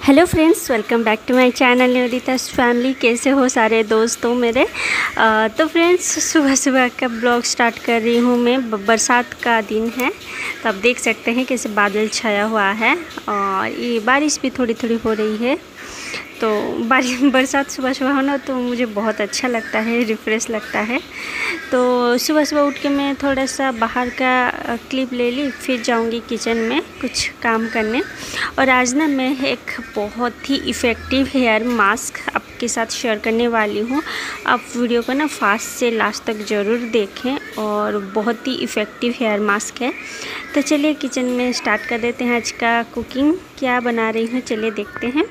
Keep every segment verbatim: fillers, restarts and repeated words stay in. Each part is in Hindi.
Hello friends, welcome back to my channel Nivedita's family. कैसे हो सारे दोस्तों मेरे। आ, तो फ्रेंड्स, सुबह सुबह का ब्लॉग स्टार्ट कर रही हूँ मैं। बरसात का दिन है तो आप देख सकते हैं कैसे बादल छाया हुआ है और ये बारिश भी थोड़ी थोड़ी हो रही है। तो बारिश बरसात सुबह सुबह होना तो मुझे बहुत अच्छा लगता है, रिफ़्रेश लगता है। तो सुबह सुबह उठ के मैं थोड़ा सा बाहर का क्लिप ले ली, फिर जाऊंगी किचन में कुछ काम करने। और आज ना मैं एक बहुत ही इफ़ेक्टिव हेयर मास्क आपके साथ शेयर करने वाली हूँ। आप वीडियो को ना फास्ट से लास्ट तक ज़रूर देखें और बहुत ही इफ़ेक्टिव हेयर मास्क है। तो चलिए किचन में स्टार्ट कर देते हैं आज का कुकिंग। क्या बना रही हूँ चलिए देखते हैं।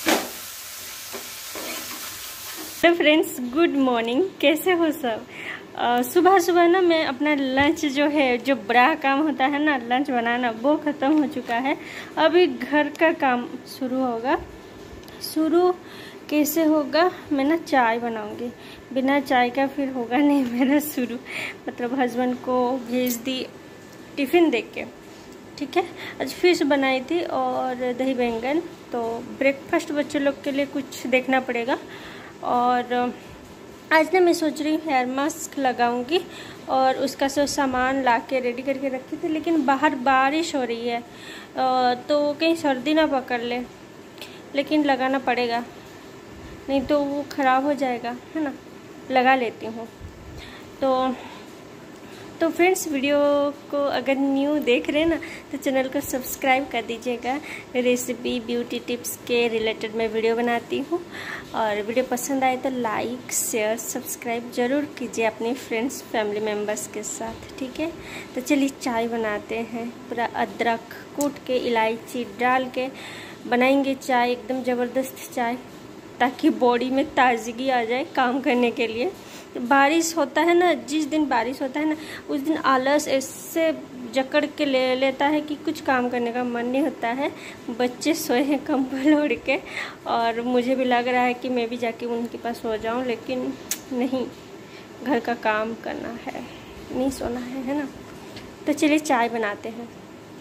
Hello friends, good morning. कैसे हो सब। सुबह सुबह ना मैं अपना लंच जो है, जो बड़ा काम होता है ना लंच बनाना, वो ख़त्म हो चुका है। अभी घर का काम शुरू होगा। शुरू कैसे होगा? मैं ना चाय बनाऊंगी, बिना चाय का फिर होगा नहीं मेरा शुरू। मतलब हस्बैंड को भेज दी टिफ़िन देके के, ठीक है। आज फिश बनाई थी और दही बैंगन। तो ब्रेकफास्ट बच्चे लोग के लिए कुछ देखना पड़ेगा। और आज ना मैं सोच रही हूँ हेयर मास्क लगाऊंगी और उसका सब सामान ला के रेडी करके रखी थी, लेकिन बाहर बारिश हो रही है तो कहीं सर्दी ना पकड़ ले, लेकिन लगाना पड़ेगा, नहीं तो वो ख़राब हो जाएगा, है ना। लगा लेती हूँ। तो तो फ्रेंड्स, वीडियो को अगर न्यू देख रहे हैं ना तो चैनल को सब्सक्राइब कर दीजिएगा। रेसिपी ब्यूटी टिप्स के रिलेटेड मैं वीडियो बनाती हूँ, और वीडियो पसंद आए तो लाइक शेयर सब्सक्राइब ज़रूर कीजिए अपने फ्रेंड्स फैमिली मेम्बर्स के साथ, ठीक है। तो चलिए चाय बनाते हैं। पूरा अदरक कूट के इलायची डाल के बनाएंगे चाय, एकदम ज़बरदस्त चाय, ताकि बॉडी में ताजगी आ जाए काम करने के लिए। बारिश होता है ना, जिस दिन बारिश होता है ना उस दिन आलस ऐसे जकड़ के ले लेता है कि कुछ काम करने का मन नहीं होता है। बच्चे सोए हैं कंबल ओढ़ के, और मुझे भी लग रहा है कि मैं भी जाके उनके पास सो जाऊं, लेकिन नहीं, घर का काम करना है, नहीं सोना है, है ना। तो चलिए चाय बनाते हैं।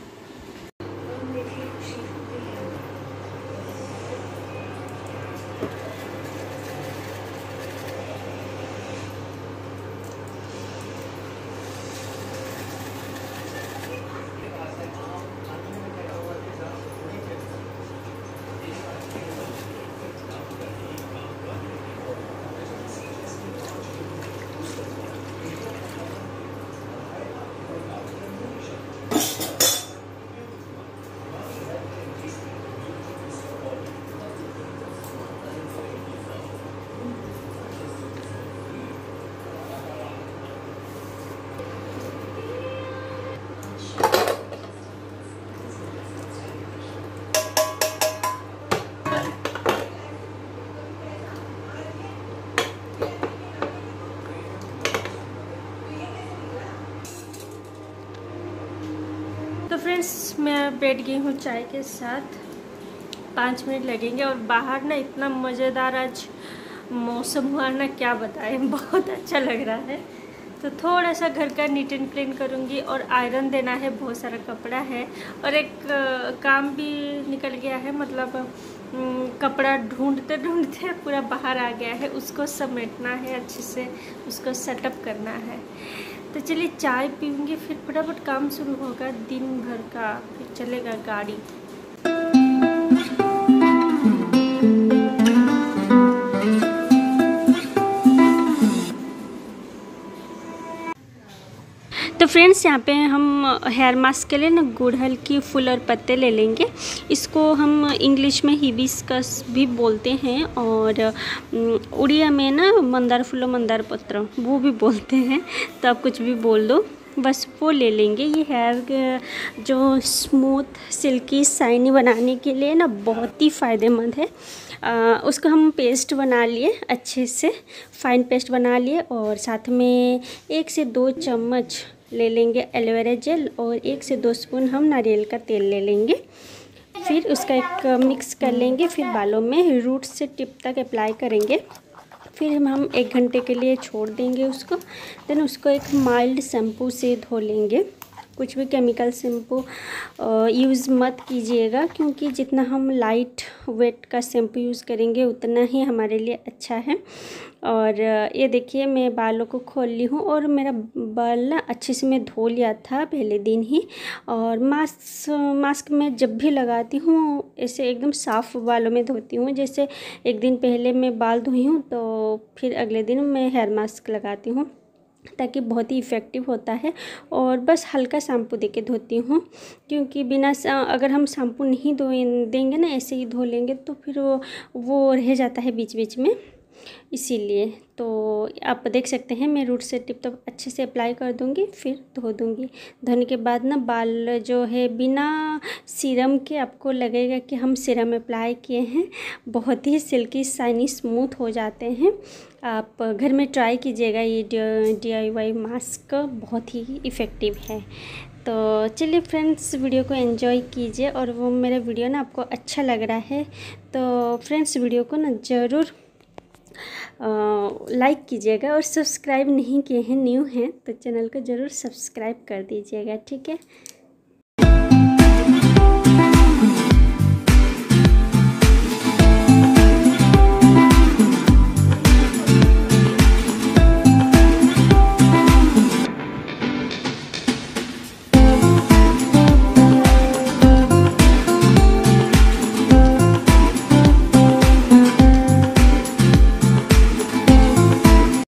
तो फ्रेंड्स, मैं बैठ गई हूँ चाय के साथ। पाँच मिनट लगेंगे। और बाहर ना इतना मज़ेदार आज मौसम हुआ ना, क्या बताएं, बहुत अच्छा लग रहा है। तो थोड़ा सा घर का नीट एंड क्लीन करूँगी, और आयरन देना है, बहुत सारा कपड़ा है, और एक काम भी निकल गया है। मतलब कपड़ा ढूंढते ढूंढते पूरा बाहर आ गया है, उसको समेटना है, अच्छे से उसको सेटअप करना है। तो चलिए चाय पीऊँगी, फिर फटाफट काम शुरू होगा दिन भर का, फिर चलेगा गाड़ी। तो फ्रेंड्स, यहाँ पे हम हेयर मास्क के लिए ना गुड़हल की फूल और पत्ते ले लेंगे। इसको हम इंग्लिश में हिबिस्कस भी बोलते हैं, और उड़िया में ना मंदार फूल मंदार पत्र वो भी बोलते हैं। तो आप कुछ भी बोल दो, बस वो ले लेंगे। ये हेयर जो स्मूथ सिल्की शाइनी बनाने के लिए ना बहुत ही फ़ायदेमंद है। आ, उसको हम पेस्ट बना लिए, अच्छे से फाइन पेस्ट बना लिए, और साथ में एक से दो चम्मच ले लेंगे एलोवेरा जेल, और एक से दो स्पून हम नारियल का तेल ले लेंगे। फिर उसका एक मिक्स कर लेंगे, फिर बालों में रूट से टिप तक अप्लाई करेंगे। फिर हम हम एक घंटे के लिए छोड़ देंगे उसको। देन उसको एक माइल्ड शैम्पू से धो लेंगे। कुछ भी केमिकल शैम्पू यूज़ मत कीजिएगा, क्योंकि जितना हम लाइट वेट का शैम्पू यूज़ करेंगे उतना ही हमारे लिए अच्छा है। और ये देखिए, मैं बालों को खोल ली हूँ, और मेरा बाल ना अच्छे से मैं धो लिया था पहले दिन ही। और मास्क मास्क मैं जब भी लगाती हूँ ऐसे एकदम साफ़ बालों में धोती हूँ। जैसे एक दिन पहले मैं बाल धोई हूँ तो फिर अगले दिन मैं हेयर मास्क लगाती हूँ, ताकि बहुत ही इफ़ेक्टिव होता है। और बस हल्का शैम्पू देके धोती हूँ, क्योंकि बिना अगर हम शैम्पू नहीं धो देंगे ना, ऐसे ही धो लेंगे तो फिर वो वो रह जाता है बीच बीच में, इसीलिए। तो आप देख सकते हैं मैं रूट से टिप तक अच्छे से अप्लाई कर दूंगी, फिर धो दूंगी। धोने के बाद ना बाल जो है बिना सीरम के आपको लगेगा कि हम सीरम अप्लाई किए हैं, बहुत ही सिल्की शाइनी स्मूथ हो जाते हैं। आप घर में ट्राई कीजिएगा। ये डी आई वाई मास्क बहुत ही इफ़ेक्टिव है। तो चलिए फ्रेंड्स, वीडियो को एंजॉय कीजिए। और वो मेरा वीडियो ना आपको अच्छा लग रहा है तो फ्रेंड्स वीडियो को ना ज़रूर लाइक कीजिएगा। और सब्सक्राइब नहीं किए हैं, न्यू हैं तो चैनल को ज़रूर सब्सक्राइब कर दीजिएगा, ठीक है।